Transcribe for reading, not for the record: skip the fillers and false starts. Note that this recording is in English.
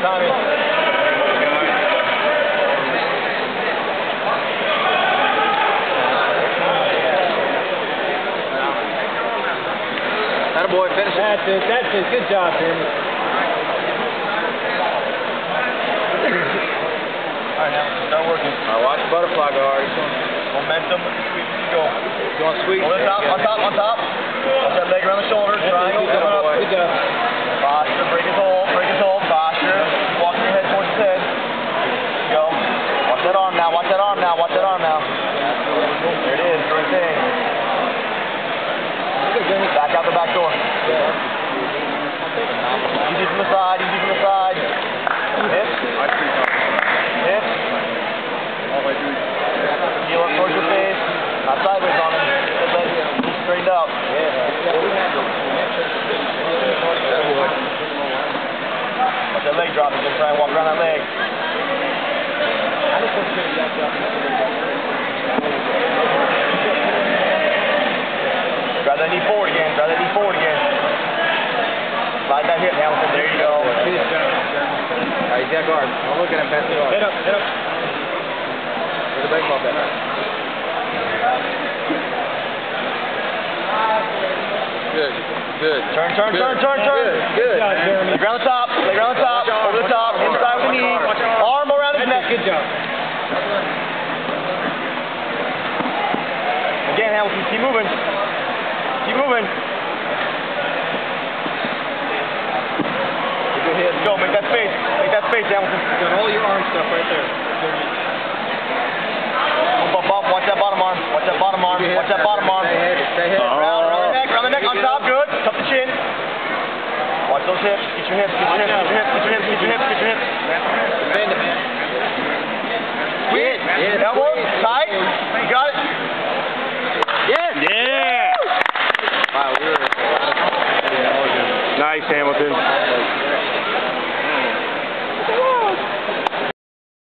timing. Attaboy, finish it. That's it. Good job, Jeremy. Alright, now start working. Alright, watch the butterfly guard. Momentum, sweep as you go. Going sweep. On top, on top, on top. Watch that leg around the shoulder, triangle, coming up. Good job. Posture, break his hold, posture. Walk your head towards his head. Go. Watch that arm now, watch that arm now, watch that arm now. There it is, right thing. Back out the back door. Easy from the side, easy from the side. Hips. Hips. Heel up towards your face. Not sideways on him. Good leg straightened out. Watch that leg drop. He's going to try and walk around that leg. Drive that knee forward again. Drive that knee forward again. Slide that hip, Hamilton. There you go. Alright, he's got guard. Don't look at him, pass it on. Head up, head up. Where's the baseball bat? Good, good. Turn. Good. Good job, Jeremy. Leg around the top, over the top, inside with the knee. Arm around his neck. Good job. Again, Hamilton, keep moving. Keep moving. Go, make that space. Make that space, Hamilton. You got all your arm stuff right there. Bump, watch that bottom arm. Watch that bottom arm. Watch that bottom arm. Stay heavy. Round the neck, on top, good. Tuck the chin. Watch those hips. Get your hips, get your hips, get your hips, get your hips, get your hips, get your hips. Bend it. Sweet. Elbow